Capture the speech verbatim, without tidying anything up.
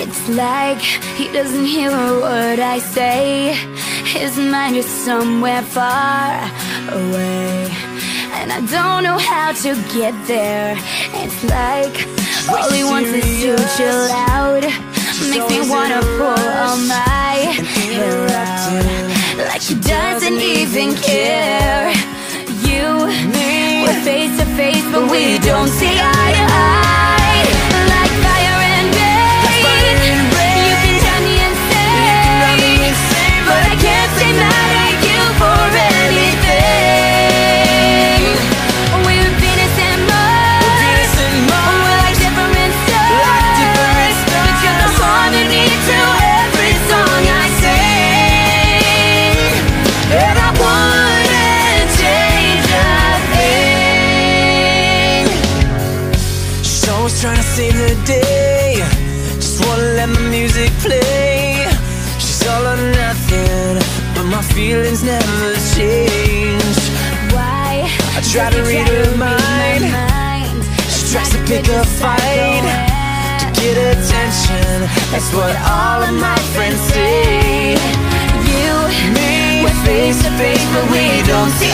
It's like he doesn't hear a word I say. His mind is somewhere far away, and I don't know how to get there. It's like all he wants is to chill out. Makes me wanna pull all my hair out, like he doesn't even care. You, we're face to face, but we don't see eye to eye. Like fire and rain, you can drive me insane, but I can't stay mad at you for anything. We're Venus and Mars, we're like different stars, but you're the harmony to every song I sing. And I wouldn't change a thing. She's always trying to save the day, just wanna let my music play. She's all or nothing, but my feelings never change. Why? I try to read her mind. She tries to pick a fight to get attention. That's what all of my friends say. You, Me, we're face to face, but we don't see